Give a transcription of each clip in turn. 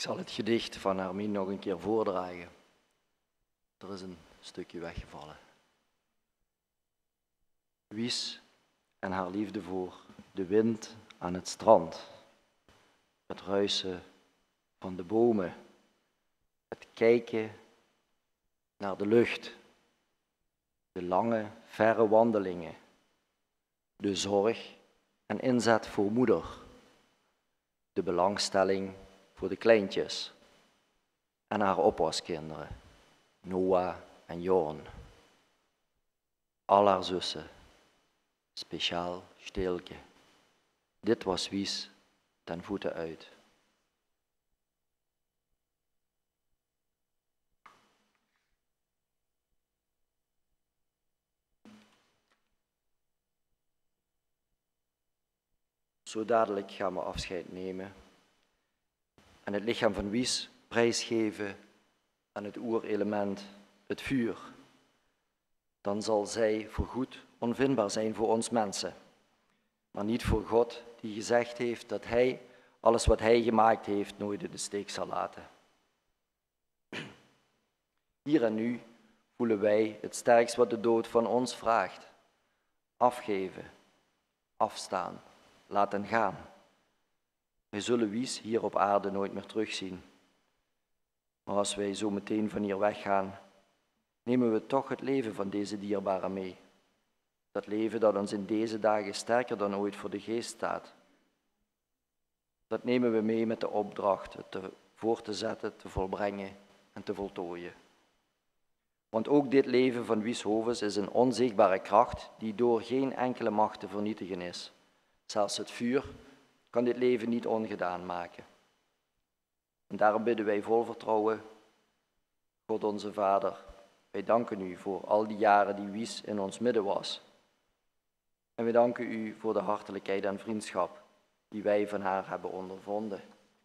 Ik zal het gedicht van Hermine nog een keer voordragen. Er is een stukje weggevallen. Wies en haar liefde voor de wind aan het strand. Het ruisen van de bomen. Het kijken naar de lucht. De lange, verre wandelingen. De zorg en inzet voor moeder. De belangstelling voor de kleintjes. En haar oppaskinderen, Noah en Jorn. Al haar zussen, speciaal Steelke. Dit was Wies ten voeten uit. Zo dadelijk gaan we afscheid nemen en het lichaam van Wies prijsgeven aan het oerelement, het vuur. Dan zal zij voorgoed onvindbaar zijn voor ons mensen, maar niet voor God die gezegd heeft dat Hij alles wat Hij gemaakt heeft nooit in de steek zal laten. Hier en nu voelen wij het sterkst wat de dood van ons vraagt. Afgeven, afstaan, laten gaan. Wij zullen Wies hier op aarde nooit meer terugzien. Maar als wij zo meteen van hier weggaan, nemen we toch het leven van deze dierbare mee. Dat leven dat ons in deze dagen sterker dan ooit voor de geest staat. Dat nemen we mee met de opdracht het voor te zetten, te volbrengen en te voltooien. Want ook dit leven van Wies Hoves is een onzichtbare kracht die door geen enkele macht te vernietigen is. Zelfs het vuur kan dit leven niet ongedaan maken. En daarom bidden wij vol vertrouwen, God onze Vader, wij danken u voor al die jaren die Wies in ons midden was. En wij danken u voor de hartelijkheid en vriendschap die wij van haar hebben ondervonden.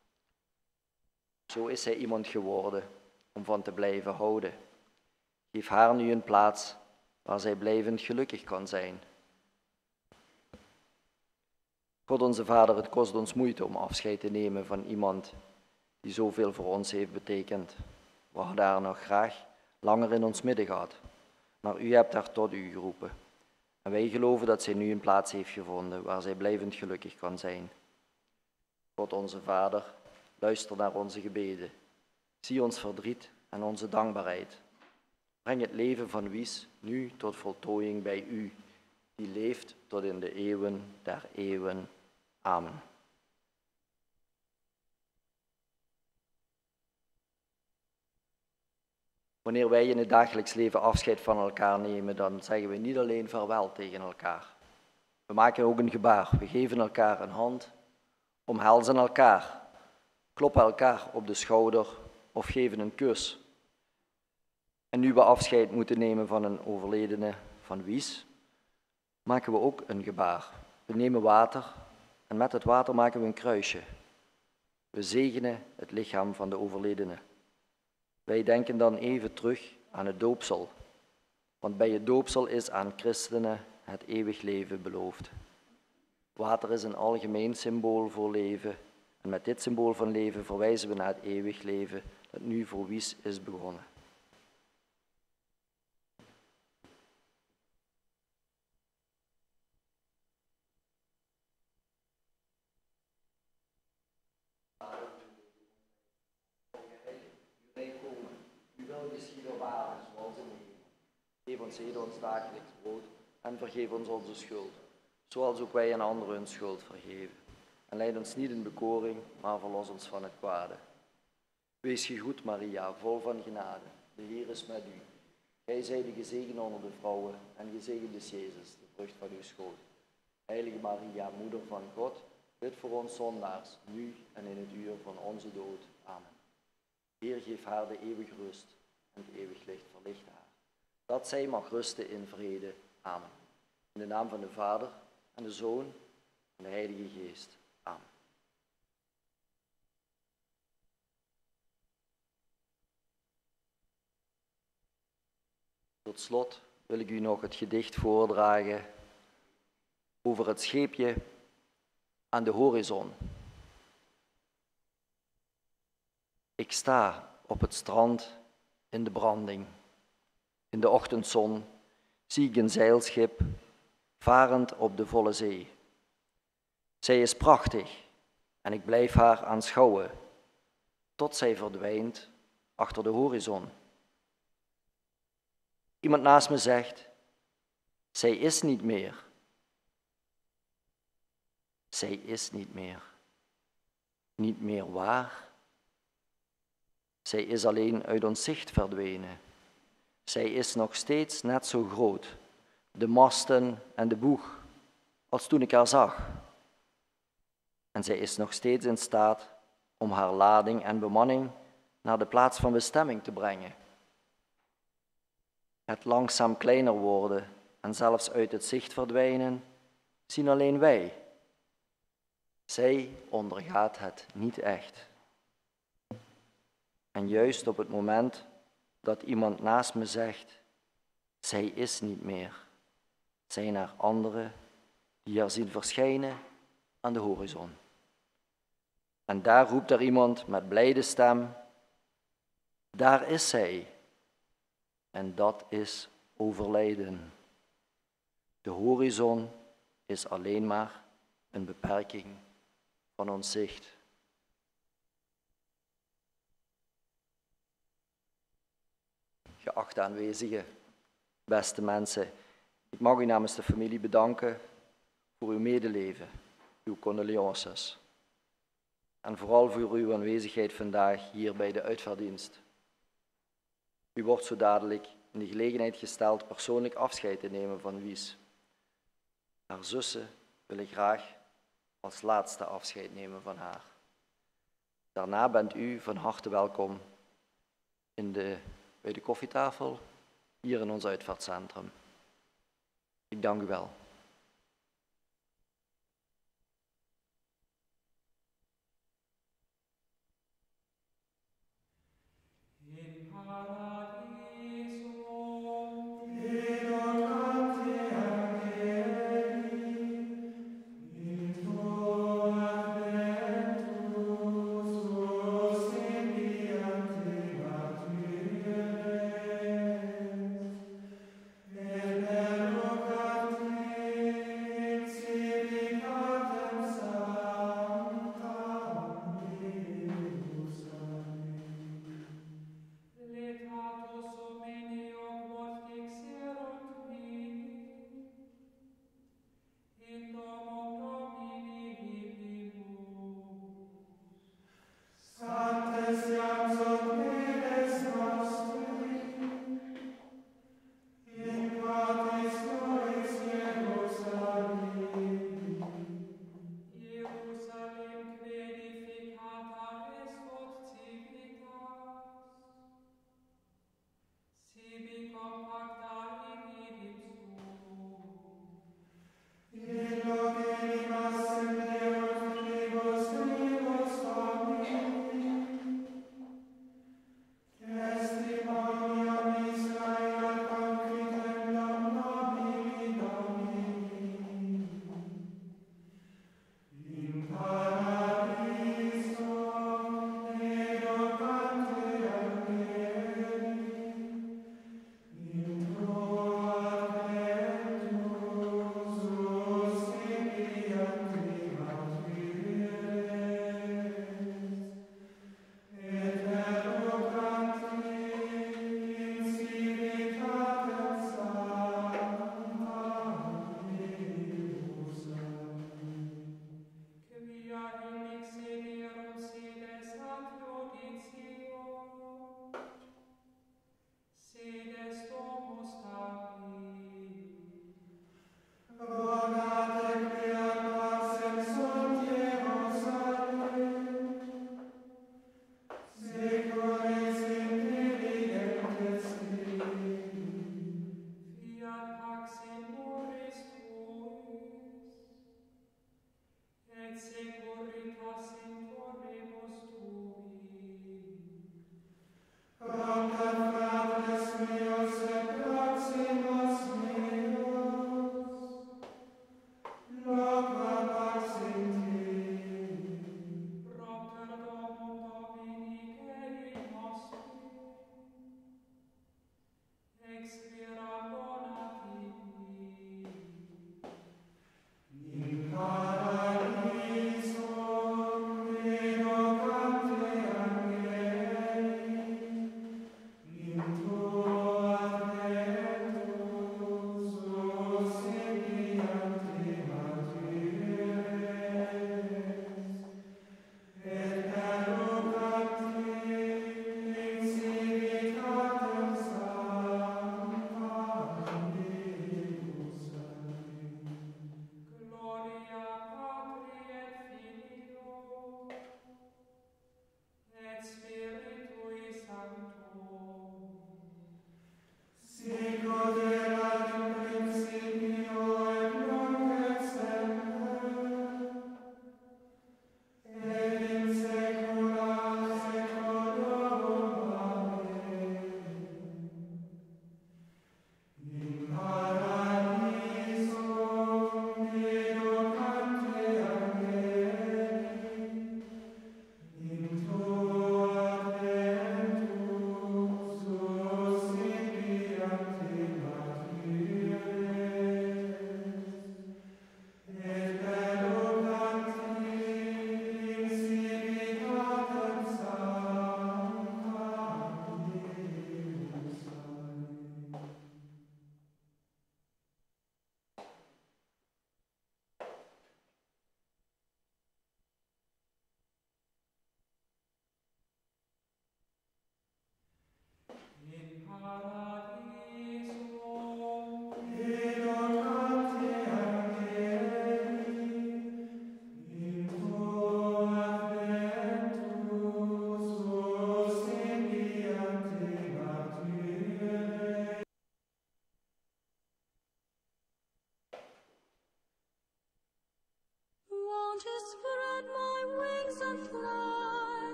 Zo is zij iemand geworden om van te blijven houden. Geef haar nu een plaats waar zij blijvend gelukkig kan zijn. God onze Vader, het kost ons moeite om afscheid te nemen van iemand die zoveel voor ons heeft betekend. We hadden haar nog graag langer in ons midden gehad, maar u hebt haar tot u geroepen. En wij geloven dat zij nu een plaats heeft gevonden waar zij blijvend gelukkig kan zijn. God onze Vader, luister naar onze gebeden. Zie ons verdriet en onze dankbaarheid. Breng het leven van Wies nu tot voltooiing bij u, die leeft tot in de eeuwen der eeuwen. Amen. Wanneer wij in het dagelijks leven afscheid van elkaar nemen, dan zeggen we niet alleen vaarwel tegen elkaar. We maken ook een gebaar. We geven elkaar een hand, omhelzen elkaar, kloppen elkaar op de schouder of geven een kus. En nu we afscheid moeten nemen van een overledene van Wies, maken we ook een gebaar. We nemen water en met het water maken we een kruisje. We zegenen het lichaam van de overledene. Wij denken dan even terug aan het doopsel, want bij het doopsel is aan christenen het eeuwig leven beloofd. Water is een algemeen symbool voor leven en met dit symbool van leven verwijzen we naar het eeuwig leven dat nu voor Wies is begonnen. Geef ons heden ons dagelijks brood en vergeef ons onze schuld, zoals ook wij aan anderen hun schuld vergeven. En leid ons niet in bekoring, maar verlos ons van het kwade. Wees gegroet, Maria, vol van genade. De Heer is met u. Gij zijt gezegend onder de vrouwen en gezegend is Jezus, de vrucht van uw schoot. Heilige Maria, moeder van God, bid voor ons zondaars, nu en in het uur van onze dood. Amen. Heer, geef haar de eeuwige rust en het eeuwig licht verlicht haar. Dat zij mag rusten in vrede. Amen. In de naam van de Vader en de Zoon en de Heilige Geest. Amen. Tot slot wil ik u nog het gedicht voordragen over het scheepje aan de horizon. Ik sta op het strand in de branding. In de ochtendzon zie ik een zeilschip varend op de volle zee. Zij is prachtig en ik blijf haar aanschouwen tot zij verdwijnt achter de horizon. Iemand naast me zegt, zij is niet meer. Zij is niet meer. Niet meer waar? Zij is alleen uit ons zicht verdwenen. Zij is nog steeds net zo groot, de masten en de boeg, als toen ik haar zag. En zij is nog steeds in staat om haar lading en bemanning naar de plaats van bestemming te brengen. Het langzaam kleiner worden en zelfs uit het zicht verdwijnen, zien alleen wij. Zij ondergaat het niet echt. En juist op het moment dat iemand naast me zegt, zij is niet meer, zijn er anderen die haar zien verschijnen aan de horizon. En daar roept er iemand met blijde stem, daar is zij. En dat is overlijden. De horizon is alleen maar een beperking van ons zicht. Geachte aanwezigen, beste mensen, ik mag u namens de familie bedanken voor uw medeleven, uw condolences. En vooral voor uw aanwezigheid vandaag hier bij de uitvaarddienst. U wordt zo dadelijk in de gelegenheid gesteld persoonlijk afscheid te nemen van Wies. Haar zussen willen graag als laatste afscheid nemen van haar. Daarna bent u van harte welkom bij de koffietafel hier in ons uitvaartcentrum. Ik dank u wel.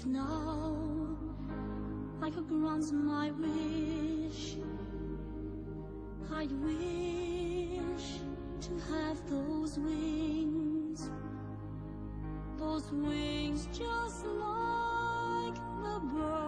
if now I could grant my wish, I'd wish to have those wings just like the bird